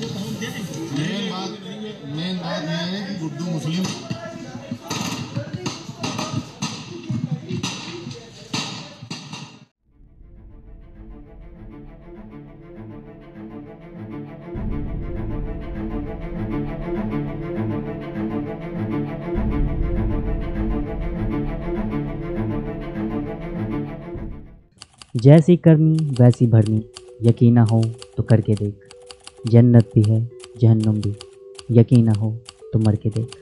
Main बात ये है कि गुड्डू मुस्लिम जैसी करनी वैसी भरनी, यकीन ना हो तो करके देख। जन्नत भी है जहन्नुम भी, यकीन ना हो तो मर के देख।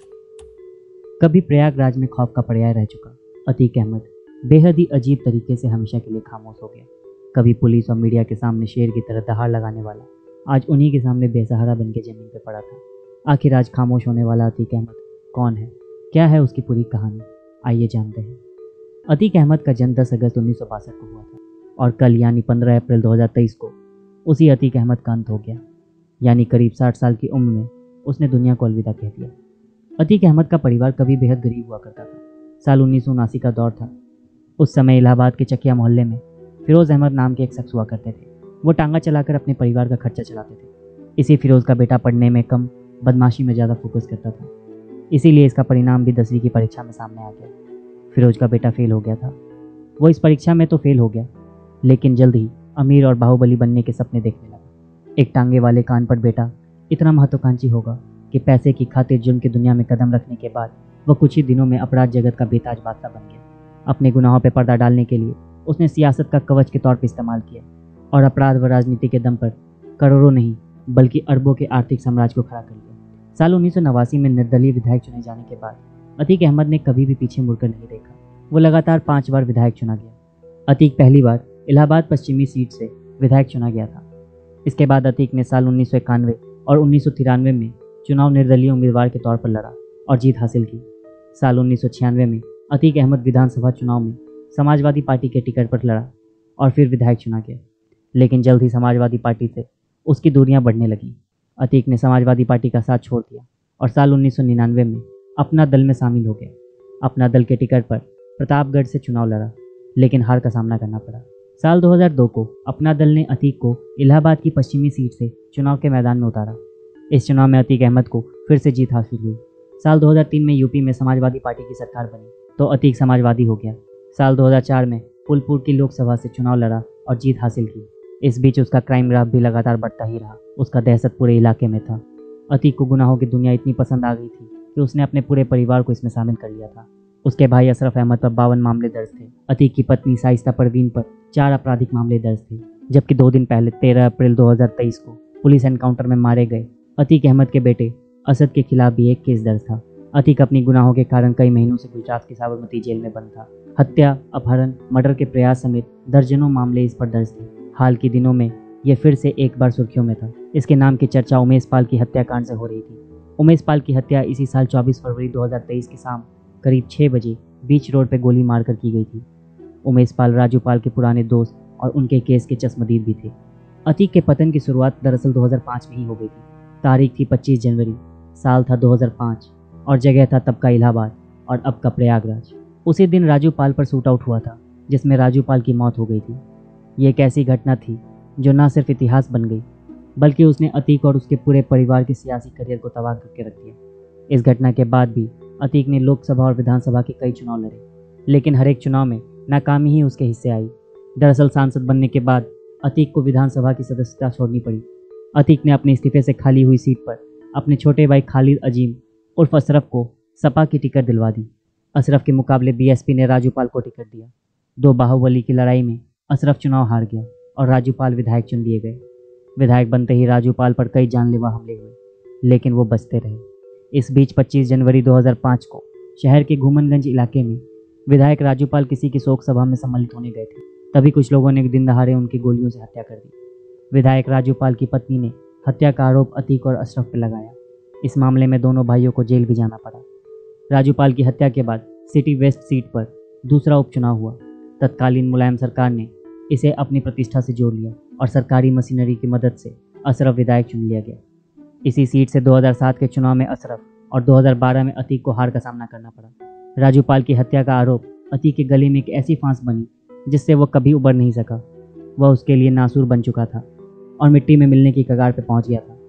कभी प्रयागराज में खौफ का पर्याय रह चुका अतीक अहमद बेहद ही अजीब तरीके से हमेशा के लिए खामोश हो गया। कभी पुलिस और मीडिया के सामने शेर की तरह दहाड़ लगाने वाला, आज उन्हीं के सामने बेसहारा बन के ज़मीन पर पड़ा था। आखिर आज खामोश होने वाला अतीक अहमद कौन है, क्या है उसकी पूरी कहानी, आइए जानते हैं। अतीक अहमद का जन्म 10 अगस्त 1962 को हुआ था और कल यानी 15 अप्रैल 2023 को उसी अतीक अहमद का अंत हो गया। यानी करीब 60 साल की उम्र में उसने दुनिया को अलविदा कह दिया। अतीक अहमद का परिवार कभी बेहद गरीब हुआ करता था। साल 1979 का दौर था। उस समय इलाहाबाद के चकिया मोहल्ले में फिरोज़ अहमद नाम के एक शख्स हुआ करते थे। वो टांगा चलाकर अपने परिवार का खर्चा चलाते थे। इसी फिरोज़ का बेटा पढ़ने में कम, बदमाशी में ज़्यादा फोकस करता था। इसीलिए इसका परिणाम भी 10वीं की परीक्षा में सामने आ गया। फिरोज़ का बेटा फेल हो गया था। वो इस परीक्षा में तो फेल हो गया, लेकिन जल्द ही अमीर और बाहुबली बनने के सपने देखने लगा। एक टांगे वाले कान पर बेटा इतना महत्वाकांक्षी होगा कि पैसे की खातिर जुर्म की दुनिया में कदम रखने के बाद वह कुछ ही दिनों में अपराध जगत का बेताज बादशाह बन गया। अपने गुनाहों पर पर्दा डालने के लिए उसने सियासत का कवच के तौर पर इस्तेमाल किया और अपराध व राजनीति के दम पर करोड़ों नहीं बल्कि अरबों के आर्थिक साम्राज्य को खड़ा कर दिया। साल 1989 में निर्दलीय विधायक चुने जाने के बाद अतीक अहमद ने कभी भी पीछे मुड़कर नहीं देखा। वो लगातार 5 बार विधायक चुना गया। अतीक पहली बार इलाहाबाद पश्चिमी सीट से विधायक चुना गया था। इसके बाद अतीक ने साल 1991 और 1993 में चुनाव निर्दलीय उम्मीदवार के तौर पर लड़ा और जीत हासिल की। साल 1996 में अतीक अहमद विधानसभा चुनाव में समाजवादी पार्टी के टिकट पर लड़ा और फिर विधायक चुना गया, लेकिन जल्द ही समाजवादी पार्टी से उसकी दूरियां बढ़ने लगीं। अतीक ने समाजवादी पार्टी का साथ छोड़ दिया और साल 1999 में अपना दल में शामिल हो गया। अपना दल के टिकट पर प्रतापगढ़ से चुनाव लड़ा, लेकिन हार का सामना करना पड़ा। साल 2002 को अपना दल ने अतीक को इलाहाबाद की पश्चिमी सीट से चुनाव के मैदान में उतारा। इस चुनाव में अतीक अहमद को फिर से जीत हासिल हुई। साल 2003 में यूपी में समाजवादी पार्टी की सरकार बनी तो अतीक समाजवादी हो गया। साल 2004 में फूलपुर की लोकसभा से चुनाव लड़ा और जीत हासिल की। इस बीच उसका क्राइम ग्राफ भी लगातार बढ़ता ही रहा। उसका दहशत पूरे इलाके में था। अतीक को गुनाहों की दुनिया इतनी पसंद आ गई थी कि उसने अपने पूरे परिवार को इसमें शामिल कर लिया था। उसके भाई अशरफ अहमद पर 52 मामले दर्ज थे। अतीक की पत्नी शाइस्ता परवीन पर 4 आपराधिक मामले दर्ज थे, जबकि 2 दिन पहले 13 अप्रैल 2023 को पुलिस एनकाउंटर में मारे गए अतीक अहमद के बेटे असद के खिलाफ भी एक केस दर्ज था। अतीक अपनी गुनाहों के कारण कई महीनों से गुजरात की साबरमती जेल में बंद था। हत्या, अपहरण, मर्डर के प्रयास समेत दर्जनों मामले इस पर दर्ज थे। हाल के दिनों में यह फिर से एक बार सुर्खियों में था। इसके नाम की चर्चा उमेश पाल की हत्याकांड से हो रही थी। उमेश पाल की हत्या इसी साल 24 फरवरी 2023 की शाम करीब 6 बजे बीच रोड पर गोली मारकर की गई थी। उमेश पाल राजू पाल के पुराने दोस्त और उनके केस के चश्मदीद भी थे। अतीक के पतन की शुरुआत दरअसल 2005 में ही हो गई थी। तारीख थी 25 जनवरी, साल था 2005 और जगह था तब का इलाहाबाद और अब का प्रयागराज। उसी दिन राजू पाल पर शूट आउट हुआ था, जिसमें राजू पाल की मौत हो गई थी। ये एक ऐसी घटना थी जो न सिर्फ इतिहास बन गई, बल्कि उसने अतीक और उसके पूरे परिवार के सियासी करियर को तबाह करके रख दिया। इस घटना के बाद भी अतीक ने लोकसभा और विधानसभा के कई चुनाव लड़े, लेकिन हर एक चुनाव में नाकामी ही उसके हिस्से आई। दरअसल सांसद बनने के बाद अतीक को विधानसभा की सदस्यता छोड़नी पड़ी। अतीक ने अपने इस्तीफे से खाली हुई सीट पर अपने छोटे भाई खालिद अजीम उर्फ अशरफ को सपा की टिकट दिलवा दी। अशरफ के मुकाबले बीएसपी ने राजू पाल को टिकट दिया। 2 बाहुबली की लड़ाई में अशरफ चुनाव हार गया और राजू पाल विधायक चुन लिए गए। विधायक बनते ही राजू पाल पर कई जानलेवा हमले हुए, लेकिन वो बचते रहे। इस बीच 25 जनवरी 2005 को शहर के घूमनगंज इलाके में विधायक राजू पाल किसी की शोक सभा में सम्मिलित होने गए थे। तभी कुछ लोगों ने दिन दहाड़े उनकी गोलियों से हत्या कर दी। विधायक राजू पाल की पत्नी ने हत्या का आरोप अतीक और अशरफ पर लगाया। इस मामले में दोनों भाइयों को जेल भी जाना पड़ा। राजू पाल की हत्या के बाद सिटी वेस्ट सीट पर दूसरा उपचुनाव हुआ। तत्कालीन मुलायम सरकार ने इसे अपनी प्रतिष्ठा से जोड़ लिया और सरकारी मशीनरी की मदद से अशरफ विधायक चुन लिया गया। इसी सीट से 2007 के चुनाव में अशरफ और 2012 में अतीक को हार का सामना करना पड़ा। राजू पाल की हत्या का आरोप अतीक के गले में एक ऐसी फांस बनी जिससे वह कभी उबर नहीं सका। वह उसके लिए नासूर बन चुका था और मिट्टी में मिलने की कगार पर पहुंच गया था।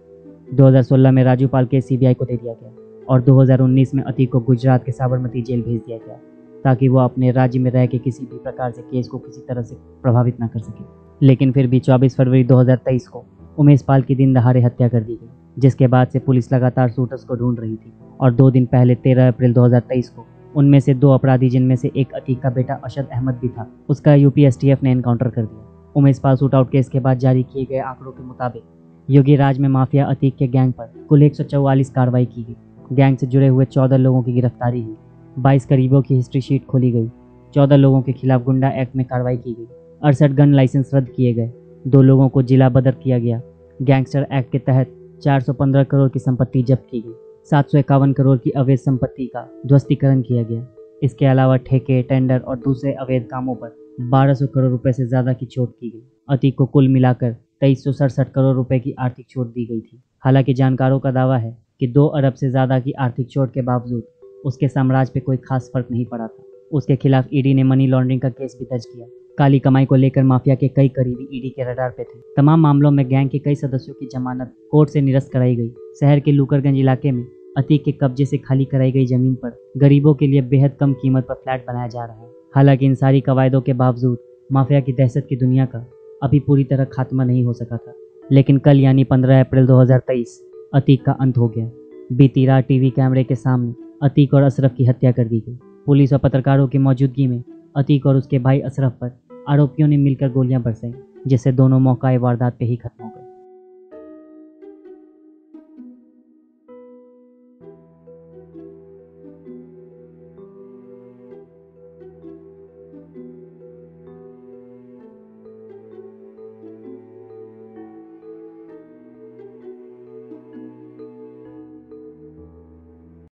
2016 में राजू पाल केस सीबीआई को दे दिया गया और 2019 में अतीक को गुजरात के साबरमती जेल भेज दिया गया ताकि वो अपने राज्य में रह के किसी भी प्रकार से केस को किसी तरह से प्रभावित न कर सके। लेकिन फिर भी 24 फरवरी 2023 को उमेश पाल की दिन दहाड़े हत्या कर दी गई, जिसके बाद से पुलिस लगातार शूटर्स को ढूंढ रही थी और 2 दिन पहले 13 अप्रैल 2023 को उनमें से 2 अपराधी, जिनमें से एक अतीक का बेटा अशद अहमद भी था, उसका यूपी एसटीएफ ने एनकाउंटर कर दिया। उमेश पाल शूटआउट केस के बाद जारी किए गए आंकड़ों के मुताबिक योगी राज में माफिया अतीक के गैंग पर कुल 144 कार्रवाई की गई। गैंग से जुड़े हुए 14 लोगों की गिरफ्तारी हुई, 22 करीबों की हिस्ट्री शीट खोली गई, 14 लोगों के खिलाफ गुंडा एक्ट में कार्रवाई की गई, 68 गन लाइसेंस रद्द किए गए, 2 लोगों को जिला बदर किया गया। गैंगस्टर एक्ट के तहत 415 करोड़ की संपत्ति जब्त की गई, 751 करोड़ की अवैध संपत्ति का ध्वस्तीकरण किया गया। इसके अलावा ठेके, टेंडर और दूसरे अवैध कामों पर 1200 करोड़ रुपए से ज़्यादा की छूट की गई। अतीक को कुल मिलाकर 2367 करोड़ रुपए की आर्थिक छूट दी गई थी। हालांकि जानकारों का दावा है कि 2 अरब से ज़्यादा की आर्थिक छूट के बावजूद उसके साम्राज्य पे कोई खास फर्क नहीं पड़ा था। उसके खिलाफ ईडी ने मनी लॉन्ड्रिंग का केस भी दर्ज किया। काली कमाई को लेकर माफिया के कई करीबी ईडी के रडार पे थे। तमाम मामलों में गैंग के कई सदस्यों की जमानत कोर्ट से निरस्त कराई गई। शहर के लूकरगंज इलाके में अतीक के कब्जे से खाली कराई गई जमीन पर गरीबों के लिए बेहद कम कीमत पर फ्लैट बनाया जा रहा है। हालांकि इन सारी कवायदों के बावजूद माफिया की दहशत की दुनिया का अभी पूरी तरह खात्मा नहीं हो सका था। लेकिन कल यानी 15 अप्रैल 2023 अतीक का अंत हो गया। बीती रात टीवी कैमरे के सामने अतीक और अशरफ की हत्या कर दी गई। पुलिस और पत्रकारों की मौजूदगी में अतीक और उसके भाई अशरफ पर आरोपियों ने मिलकर गोलियां बरसाई, जिससे दोनों मौका वारदात पे ही खत्म हो गए।